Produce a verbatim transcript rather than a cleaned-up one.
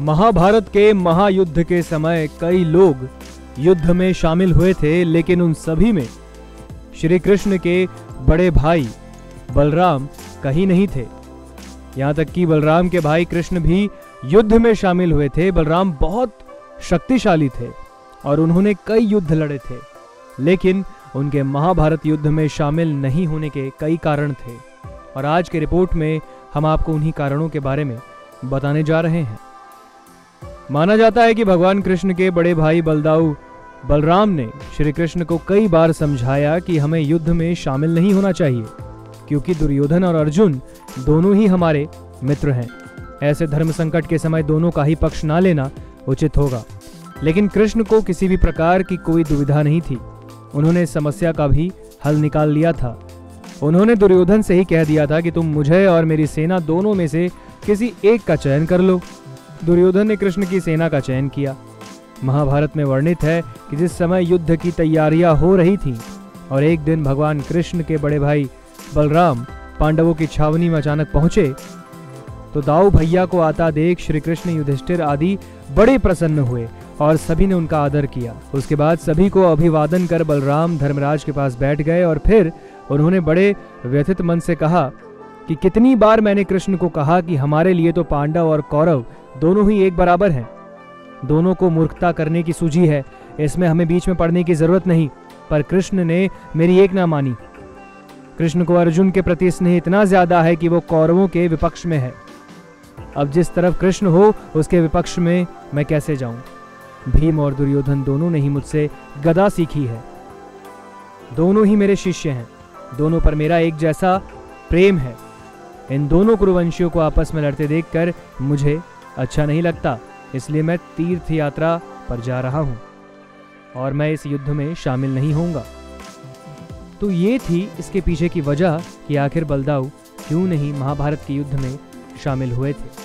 महाभारत के महायुद्ध के समय कई लोग युद्ध में शामिल हुए थे, लेकिन उन सभी में श्री कृष्ण के बड़े भाई बलराम कहीं नहीं थे। यहां तक कि बलराम के भाई कृष्ण भी युद्ध में शामिल हुए थे। बलराम बहुत शक्तिशाली थे और उन्होंने कई युद्ध लड़े थे, लेकिन उनके महाभारत युद्ध में शामिल नहीं होने के कई कारण थे और आज के रिपोर्ट में हम आपको उन्हीं कारणों के बारे में बताने जा रहे हैं। माना जाता है कि भगवान कृष्ण के बड़े भाई बलदाऊ बलराम ने श्री कृष्ण को कई बार समझाया कि हमें युद्ध में शामिल नहीं होना चाहिए, क्योंकि दुर्योधन और अर्जुन दोनों ही हमारे मित्र हैं। ऐसे धर्म संकट के समय दोनों का ही पक्ष ना लेना उचित होगा। लेकिन कृष्ण को किसी भी प्रकार की कोई दुविधा नहीं थी। उन्होंने समस्या का भी हल निकाल लिया था। उन्होंने दुर्योधन से ही कह दिया था कि तुम मुझे और मेरी सेना दोनों में से किसी एक का चयन कर लो। दुर्योधन ने कृष्ण की सेना का चयन किया। महाभारत में वर्णित है कि जिस समय युद्ध की तैयारियां हो रही थीं और एक दिन भगवान कृष्ण के बड़े भाई बलराम पांडवों की छावनी में अचानक पहुंचे, तो दाऊ भैया को आता देख श्री कृष्ण, युधिष्ठिर आदि बड़े प्रसन्न हुए और सभी ने उनका आदर किया। उसके बाद सभी को अभिवादन कर बलराम धर्मराज के पास बैठ गए और फिर उन्होंने बड़े व्यथित मन से कहा कि कितनी बार मैंने कृष्ण को कहा कि हमारे लिए तो पांडव और कौरव दोनों ही एक बराबर हैं। दोनों को मूर्खता करने की सूझी है, इसमें हमें बीच में पड़ने की जरूरत नहीं। पर कृष्ण ने मेरी एक ना मानी। कृष्ण को अर्जुन के प्रति स्नेह इतना ज्यादा है कि वो कौरवों के विपक्ष में है। अब जिस तरफ कृष्ण हो उसके विपक्ष में मैं कैसे जाऊं? भीम और दुर्योधन दोनों ने ही मुझसे गदा सीखी है। दोनों ही मेरे शिष्य हैं। दोनों पर मेरा एक जैसा प्रेम है। इन दोनों कुरुवंशियों को आपस में लड़ते देखकर मुझे अच्छा नहीं लगता, इसलिए मैं तीर्थ यात्रा पर जा रहा हूं और मैं इस युद्ध में शामिल नहीं होऊंगा। तो ये थी इसके पीछे की वजह कि आखिर बलदाऊ क्यों नहीं महाभारत के युद्ध में शामिल हुए थे।